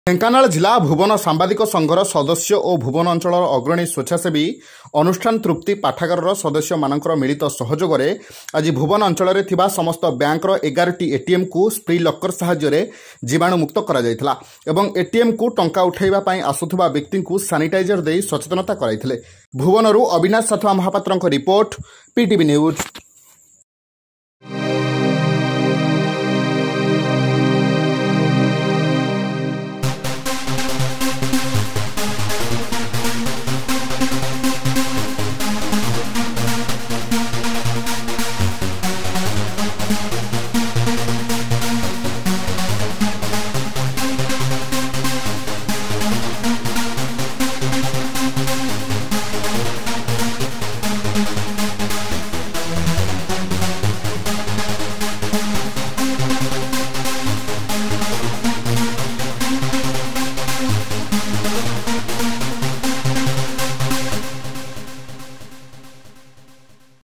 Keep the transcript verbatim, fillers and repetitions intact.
ढेंकानाल जिला भुवन सांबादिक संघर सदस्य और भुवन अंचल अग्रणी स्वेच्छासेवी अनुष्ठान तृप्ति पाठागार सदस्य मानकर मिलित सहयोग में आज भुवन अंचल में समस्त बैंकर एगार टी एटीएम को स्प्री लकर साहाय्य जीवाणु मुक्त कर एटीएम को टंका उठाइबा आसुथुबा व्यक्ति को सानिटाइजर दे सचेतनता कराइथिले। भुवनरू Avinash Sathua Mahapatra report PTV news.